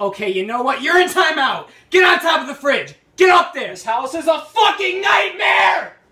Okay, you know what? You're in timeout! Get on top of the fridge! Get up there! This house is a fucking nightmare!